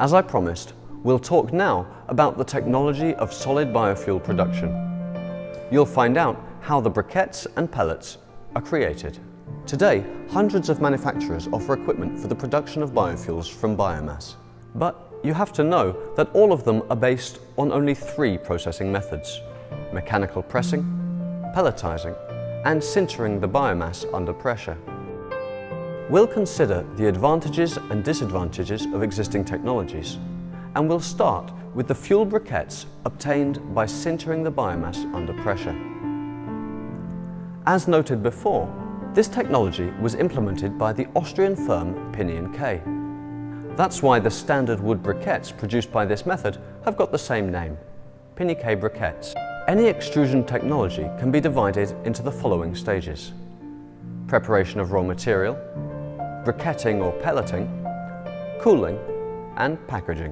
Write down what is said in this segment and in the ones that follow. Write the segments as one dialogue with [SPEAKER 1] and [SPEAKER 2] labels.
[SPEAKER 1] As I promised, we'll talk now about the technology of solid biofuel production. You'll find out how the briquettes and pellets are created. Today, hundreds of manufacturers offer equipment for the production of biofuels from biomass. But you have to know that all of them are based on only 3 processing methods: mechanical pressing, pelletizing, and sintering the biomass under pressure. We'll consider the advantages and disadvantages of existing technologies, and we'll start with the fuel briquettes obtained by sintering the biomass under pressure. As noted before, this technology was implemented by the Austrian firm Pinion K. That's why the standard wood briquettes produced by this method have got the same name, Pinion K briquettes. Any extrusion technology can be divided into the following stages: preparation of raw material, briquetting or pelleting, cooling, and packaging.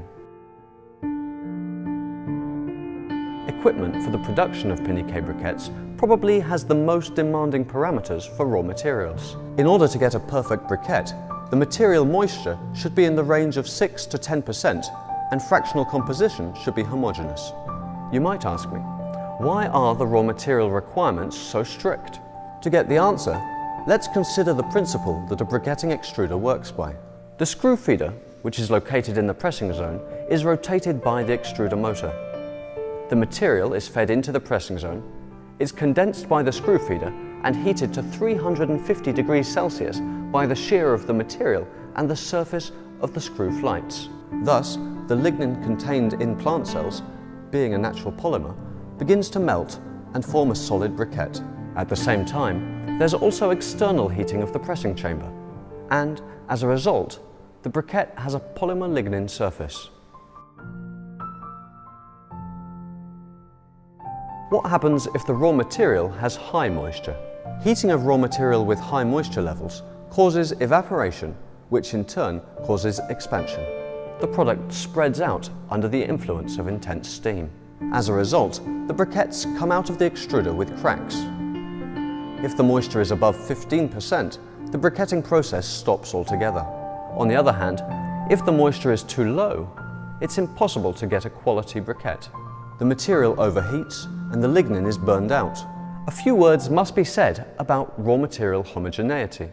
[SPEAKER 1] Equipment for the production of Pinion K briquettes probably has the most demanding parameters for raw materials. In order to get a perfect briquette, the material moisture should be in the range of 6 to 10% and fractional composition should be homogeneous. You might ask me, why are the raw material requirements so strict? To get the answer, let's consider the principle that a briquetting extruder works by. The screw feeder, which is located in the pressing zone, is rotated by the extruder motor. The material is fed into the pressing zone, is condensed by the screw feeder and heated to 350 degrees Celsius by the shear of the material and the surface of the screw flights. Thus, the lignin contained in plant cells, being a natural polymer, begins to melt and form a solid briquette. At the same time, there's also external heating of the pressing chamber, and as a result, the briquette has a polymer lignin surface. What happens if the raw material has high moisture? Heating of raw material with high moisture levels causes evaporation, which in turn causes expansion. The product spreads out under the influence of intense steam. As a result, the briquettes come out of the extruder with cracks. If the moisture is above 15%, the briquetting process stops altogether. On the other hand, if the moisture is too low, it's impossible to get a quality briquette. The material overheats and the lignin is burned out. A few words must be said about raw material homogeneity.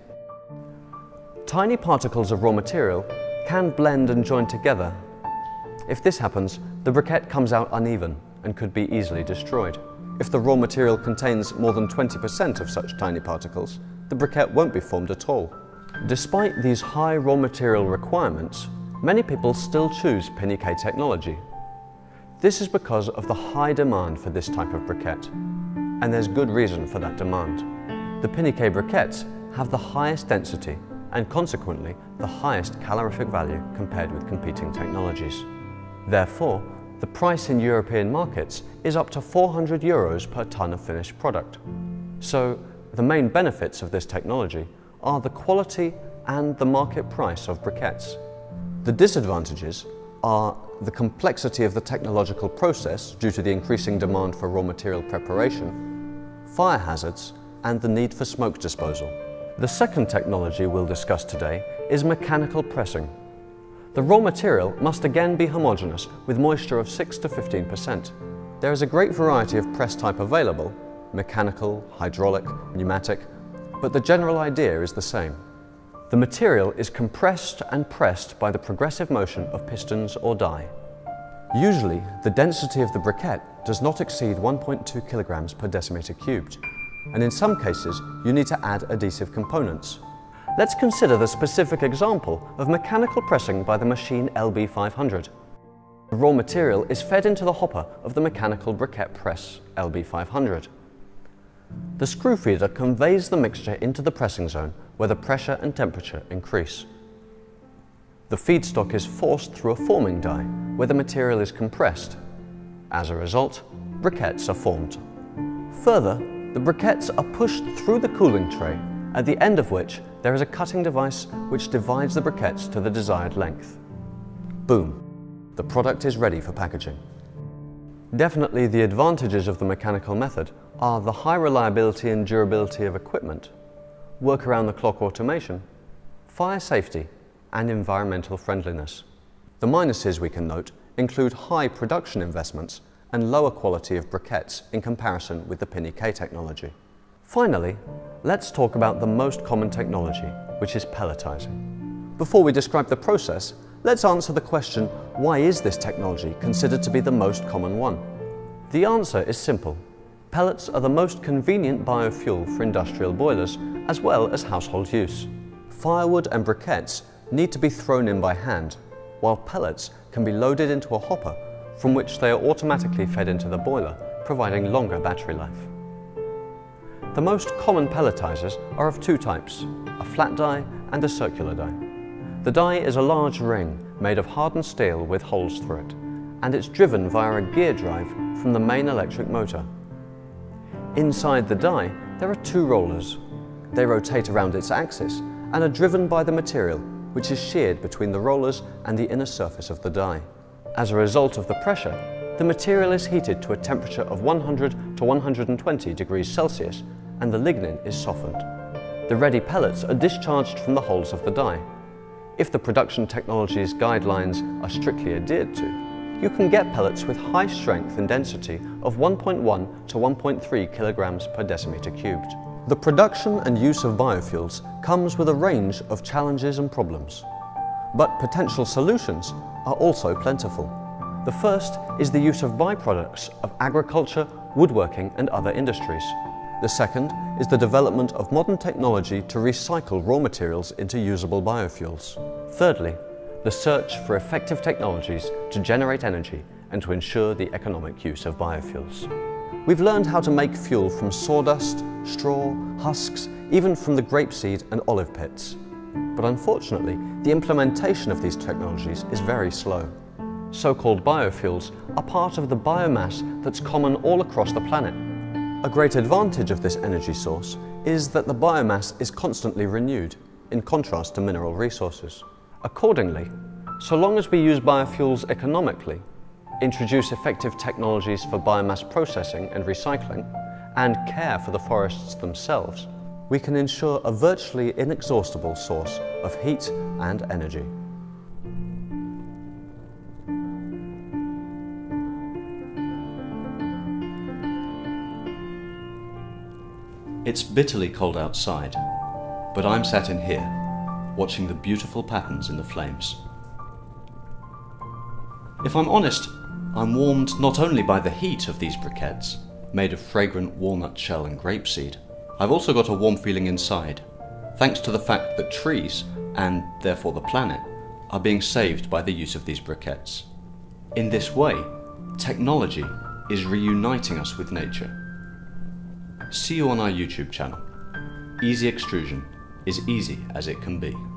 [SPEAKER 1] Tiny particles of raw material can blend and join together. If this happens, the briquette comes out uneven and could be easily destroyed. If the raw material contains more than 20% of such tiny particles, the briquette won't be formed at all. Despite these high raw material requirements, many people still choose Pinion K technology. This is because of the high demand for this type of briquette, and there's good reason for that demand. The Pinion K briquettes have the highest density and consequently the highest calorific value compared with competing technologies. Therefore, the price in European markets is up to €400 per tonne of finished product. So, the main benefits of this technology are the quality and the market price of briquettes. The disadvantages are the complexity of the technological process due to the increasing demand for raw material preparation, fire hazards, and the need for smoke disposal. The second technology we'll discuss today is mechanical pressing. The raw material must again be homogeneous with moisture of 6 to 15%. There is a great variety of press type available, mechanical, hydraulic, pneumatic, but the general idea is the same. The material is compressed and pressed by the progressive motion of pistons or die. Usually, the density of the briquette does not exceed 1.2 kilograms per decimeter cubed, and in some cases, you need to add adhesive components. Let's consider the specific example of mechanical pressing by the Maschine LB500. The raw material is fed into the hopper of the mechanical briquette press LB500. The screw feeder conveys the mixture into the pressing zone where the pressure and temperature increase. The feedstock is forced through a forming die where the material is compressed. As a result, briquettes are formed. Further, the briquettes are pushed through the cooling tray, at the end of which there is a cutting device which divides the briquettes to the desired length. Boom! The product is ready for packaging. Definitely the advantages of the mechanical method are the high reliability and durability of equipment, work-around-the-clock automation, fire safety, and environmental friendliness. The minuses we can note include high production investments and lower quality of briquettes in comparison with the PINI-K technology. Finally, let's talk about the most common technology, which is pelletizing. Before we describe the process, let's answer the question, why is this technology considered to be the most common one? The answer is simple. Pellets are the most convenient biofuel for industrial boilers, as well as household use. Firewood and briquettes need to be thrown in by hand, while pellets can be loaded into a hopper from which they are automatically fed into the boiler, providing longer battery life. The most common pelletizers are of two types, a flat die and a circular die. The die is a large ring made of hardened steel with holes through it, and it's driven via a gear drive from the main electric motor. Inside the die, there are two rollers. They rotate around its axis and are driven by the material, which is sheared between the rollers and the inner surface of the die. As a result of the pressure, the material is heated to a temperature of 100 to 120 degrees Celsius, and the lignin is softened. The ready pellets are discharged from the holes of the die. If the production technology's guidelines are strictly adhered to, you can get pellets with high strength and density of 1.1 to 1.3 kilograms per decimeter cubed. The production and use of biofuels comes with a range of challenges and problems, but potential solutions are also plentiful. The first is the use of byproducts of agriculture, woodworking and other industries. The second is the development of modern technology to recycle raw materials into usable biofuels. Thirdly, the search for effective technologies to generate energy and to ensure the economic use of biofuels. We've learned how to make fuel from sawdust, straw, husks, even from the grapeseed and olive pits. But unfortunately, the implementation of these technologies is very slow. So-called biofuels are part of the biomass that's common all across the planet. A great advantage of this energy source is that the biomass is constantly renewed, in contrast to mineral resources. Accordingly, so long as we use biofuels economically, introduce effective technologies for biomass processing and recycling, and care for the forests themselves, we can ensure a virtually inexhaustible source of heat and energy.
[SPEAKER 2] It's bitterly cold outside, but I'm sat in here, watching the beautiful patterns in the flames. If I'm honest, I'm warmed not only by the heat of these briquettes, made of fragrant walnut shell and grapeseed, I've also got a warm feeling inside, thanks to the fact that trees, and therefore the planet, are being saved by the use of these briquettes. In this way, technology is reuniting us with nature. See you on our YouTube channel. Easy extrusion is easy as it can be.